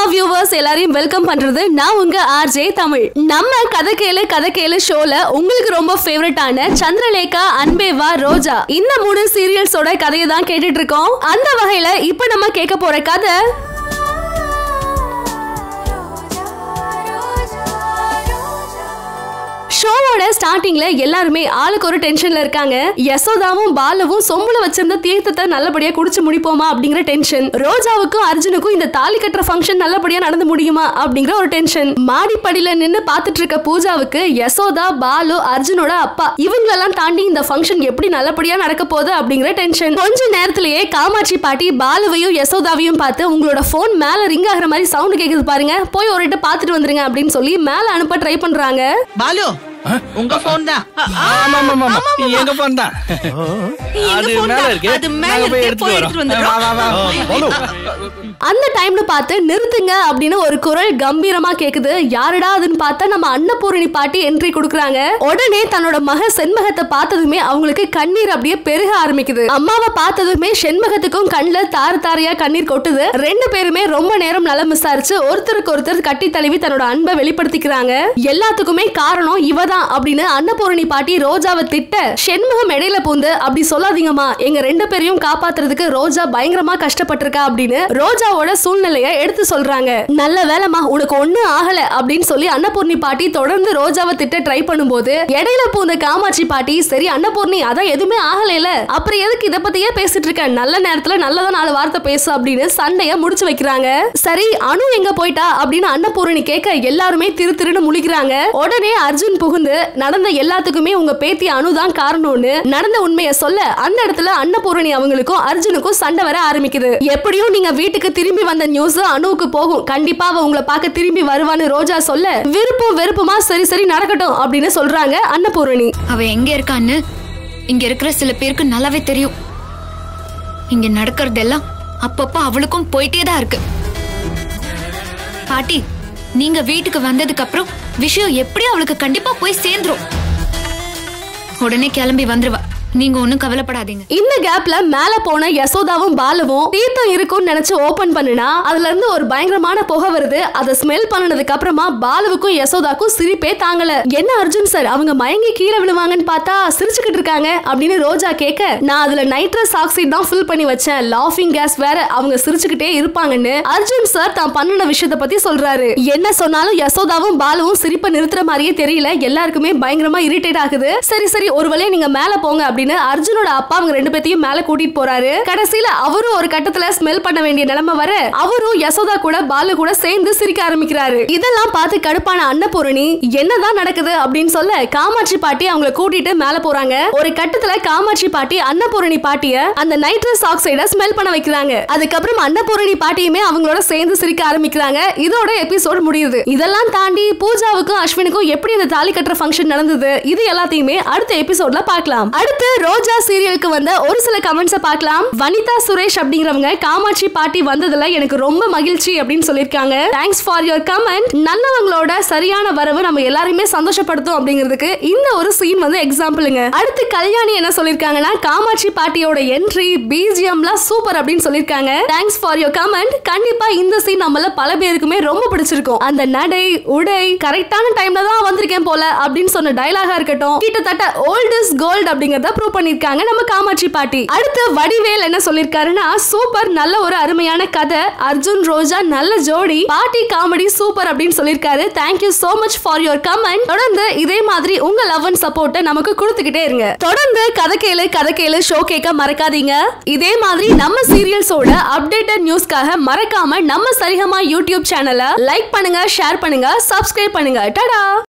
viewers எல்லாரையும் welcome பண்றது நான் உங்க RJ தமிழ். நம்ம கதைக்கேளு ஷோல உங்களுக்கு ரொம்ப ஃபேவரட்டான சந்திரலேகா, அன்பேவா, ரோஜா இந்த 3 சீரியல்ஸோட கதையை தான் கேட்டுட்டு இருக்கோம். அந்த வகையில இப்ப நம்ம கேட்க போற கதை ஷோவோட ஸ்டார்டிங்ல எல்லாருமே ஆளுக்கு ஒரு டென்ஷன்ல இருக்காங்க. யசோதாவும் பாலுவும் சொம்புல வச்சிருந்த தீர்த்தத்தை நல்லபடியா குடிச்சு முடிப்போமா அப்படிங்கிற டென்ஷன். ரோஜாவுக்கும் அர்ஜுனுக்கும் இந்த தாலி கட்டுற ஃபங்க்ஷன் நல்லபடியா நடந்து முடியுமா அப்படிங்கிற ஒரு டென்ஷன். மாடிப்படியில நின்னு பாத்துட்டு இருக்க பூஜாவுக்கு யசோதா, பாலு, அர்ஜுனோட அப்பா இவங்களெல்லாம் தாண்டி இந்த ஃபங்க்ஷன் எப்படி நல்லபடியா நடக்க போகுது அப்படிங்கிற டென்ஷன். கொஞ்ச நேரத்திலேயே காமாட்சி பாட்டி பாலுவையும் யசோதாவையும் பார்த்து உங்களோட போன் மேல ரிங் ஆகிற மாதிரி சவுண்ட் கேக்குது பாருங்க, போய் ஒரு இட்ட பாத்துட்டு வந்துருங்க அப்படின்னு சொல்லி மேல அனுப்ப ட்ரை பண்றாங்க. பாலு உங்க போன் தான். ஆமா ஆமா ஆமா எங்க போன் தான். அது மேல இருக்கு. அது மேல போய் எடுத்துட்டு வரோம். அந்த டைம்ல பார்த்து நிறுத்துங்க அப்படின்னு ஒரு குரல் கம்பீரமா கேக்குது. யாருடா அதுன்னு பார்த்தா நம்ம அன்னபூரணி பாட்டி என்ட்ரி கொடுக்குறாங்க. உடனே தன்னோட மக செண்மகத்தை பார்த்ததுமே அவங்களுக்கு கண்ணீர் அப்படியே பெருக ஆரம்பிக்குது. அம்மாவை பார்த்ததுமே செண்மகத்துக்கும் கண்ணுல தாறு தாரையா கண்ணீர் கொட்டுது. ரெண்டு பேருமே ரொம்ப நேரம் நலம் விசாரிச்சு ஒருத்தருக்கு ஒருத்தர் கட்டி தழுவி தன்னோட அன்பை வெளிப்படுத்திக்கிறாங்க. எல்லாத்துக்குமே காரணம் இவதான் அப்படின்னு அன்னபூரணி பாட்டி ரோஜாவை திட்ட, செண்மகம் இடையில பூந்து அப்படி சொல்லாதீங்கம்மா, எங்க ரெண்டு பேரையும் காப்பாத்துறதுக்கு ரோஜா பயங்கரமா கஷ்டப்பட்டிருக்கா அப்படின்னு ரோஜாவோட சூழ்நிலைய எடுத்து சொல்றாங்க. நல்ல வேலைமா உனக்கு ஒண்ணும் ஆகல அப்படின்னு சொல்லி அன்னபூர்ணி பாட்டி தொடர்ந்து ரோஜாவை திட்ட ட்ரை பண்ணும்போது இடையில பூந்த காமாட்சி பாட்டி, சரி அன்னபூர்ணி அதான் எதுவுமே ஆகல, அப்புறம் எதுக்கு இத பத்தியே பேசிட்டு இருக்க, நல்ல நேரத்துல நல்லதா 4 வார்த்தை பேசு அப்படின்னு சண்டைய முடிச்சு வைக்கிறாங்க. சரி அனு எங்க போயிட்டா அப்படின்னு அன்னபூரணி கேட்க எல்லாருமே திரு திருன்னு முழிக்கிறாங்க. உடனே அர்ஜுன் புகுந்து நடந்த எல்லாத்துக்குமே உங்க பேத்தி அனுதான் காரணம்னு நடந்த உண்மையை சொல்ல அந்த இடத்துல அன்னபூரணி அவங்களுக்கும் அர்ஜுனுக்கும் சண்டை வர ஆரம்பிக்குது. எப்படியும் நீங்க வீட்டுக்கு திரும்பி வந்த நியூஸ் அனுவுக்கு போகும், கண்டிப்பா அவ உங்களை பார்க்க திரும்பி வருவான்னு ரோஜா சொல்ல, விருப்பம் வெறுப்புமா சரி சரி நடக்கட்டும் அப்படின்னு சொல்றாங்க அன்னபூரணி. அவ எங்க இருக்கான்னு இங்க இருக்கிற சில பேருக்கு நல்லாவே தெரியும். இங்க நடக்கிறதெல்லாம் அப்பப்ப அவளுக்கும் போயிட்டே தான் இருக்கு. பாட்டி நீங்க வீட்டுக்கு வந்ததுக்கு அப்புறம் விஷயம் எப்படி அவளுக்கு கண்டிப்பா போய் சேர்ந்துரும். உடனே கிளம்பி வந்துருவா, நீங்க ஒண்ணும் கவலைப்படாதீங்க. இந்த கேப்ல மேல போன யசோதாவும் பாலுவும் தீர்த்தம் இருக்கும்னு நினைச்சு ஓபன் பண்ணுனா அதுல இருந்து ஒரு பயங்கரமான புகை வருது. அதை ஸ்மெல் பண்ணதுக்கு அப்புறமா பாலுவுக்கும் யசோதாக்கும் சிரிப்பே தாங்கல. என்ன அர்ஜுன் சார் அவங்க மயங்கி கீழே விழுவாங்கன்னு பார்த்தா சிரிச்சுக்கிட்டு இருக்காங்க அப்படின்னு ரோஜா கேட்க, நான் அதுல நைட்ரஸ் ஆக்சைடு தான் ஃபில் பண்ணி வச்சேன், லாஃபிங் கேஸ் வேற, அவங்க சிரிச்சுக்கிட்டே இருப்பாங்கன்னு அர்ஜுன் சார் தான் பண்ணின விஷயத்தை பத்தி சொல்றாரு. என்ன சொன்னாலும் யசோதாவும் பாலுவும் சிரிப்பை நிறுத்துற மாதிரியே தெரியல. எல்லாருக்குமே பயங்கரமா இரிட்டேட் ஆகுது. சரி சரி ஒரு வேளை நீங்க மேல போங்க அப்படின்னு அர்ஜுனோட அப்பா அவங்க ரெண்டு பேத்தையும் மேல கூட்டிட்டு போறாரு. கடைசியில அவரும் ஒரு கட்டத்துல ஸ்மெல் பண்ண வேண்டிய நிலைமை வர அவரும் யசோதா கூட பாலு கூட சேர்ந்து சிரிக்க ஆரம்பிக்கிறாரு. இதெல்லாம் பார்த்து கடுப்பான அன்னபூரணி என்னதான் நடக்குது அப்படின்னு சொல்ல காமாட்சி பாட்டி அவங்களை கூட்டிட்டு மேல போறாங்க. ஒரு கட்டத்துல காமாட்சி பாட்டி அன்னபூரணி பாட்டிய அந்த நைட்ரஸ் ஆக்சைட ஸ்மெல் பண்ண வைக்கிறாங்க. அதுக்கப்புறம் அன்னபூரணி பாட்டியுமே அவங்களோட சேர்ந்து சிரிக்க ஆரம்பிக்கிறாங்க. இதோட எபிசோட் முடியுது. இதெல்லாம் தாண்டி பூஜாவுக்கும் அஸ்வினுக்கும் எப்படி இந்த தாலி கட்டுற ஃபங்க்ஷன் நடந்தது இது எல்லாத்தையுமே அடுத்த எபிசோட்ல பார்க்கலாம். அடுத்து ரோஜா சீரியலுக்கு வந்த ஒரு சில கமெண்ட்ஸை பார்க்கலாம். வனிதா சுரேஷ் அப்படிங்கிறவங்க காமாட்சி பாட்டி வந்ததுல எனக்கு ரொம்ப மகிழ்ச்சி அப்படின்னு சொல்லிருக்காங்க. Thanks for your comment. நல்லவங்களோட சரியான வரவு நம்ம எல்லாரையுமே சந்தோஷப்படுத்தும் அப்படிங்கிறதுக்கு இந்த ஒரு சீன் வந்து எக்ஸாம்பிளுங்க. அடுத்து கல்யாணி என்ன சொல்லிருக்காங்கன்னா, காமாட்சி பாட்டியோட என்ட்ரி பிஜிஎம்லாம் சூப்பர் அப்படின்னு சொல்லிருக்காங்க. Thanks for your comment. கண்டிப்பா இந்த சீன் நம்மள பல பேருக்குமே ரொம்ப பிடிச்சிருக்கும். அந்த நடை உடை கரெக்டான டைம்ல தான் வந்திருக்கேன் போல அப்படின்னு சொன்ன டயலாகா இருக்கட்டும், கிட்டத்தட்ட ஓல்ட் இஸ் கோல்ட் அப்படிங்கறத ப்ரூவ் பண்ணிருக்காங்க நம்ம காமாட்சி பாட்டி. அடுத்து வடிவேல் என்ன சொல்லிருக்காருன்னா, சூப்பர், நல்ல ஒரு அருமையான கதை, அர்ஜுன் ரோஜா நல்ல ஜோடி, பாட்டி காமெடி சூப்பர் அப்படின்னு சொல்லிருக்காரு. Thank you so much for your comment. தொடர்ந்து இதே மாதிரி உங்க லவ் அண்ட் சப்போர்ட் நமக்கு கொடுத்துக்கிட்டே இருங்க. தொடர்ந்து கதைக்கேளு ஷோ கேட்க மறக்காதீங்க. இதே மாதிரி நம்ம சீரியல்ஸோட அப்டேட்டட் நியூஸ்க்காக மறக்காம நம்ம சரிகமா யூடியூப் சேனலை லைக் பண்ணுங்க, ஷேர் பண்ணுங்க, சப்ஸ்கிரைப் பண்ணுங்க. டடா.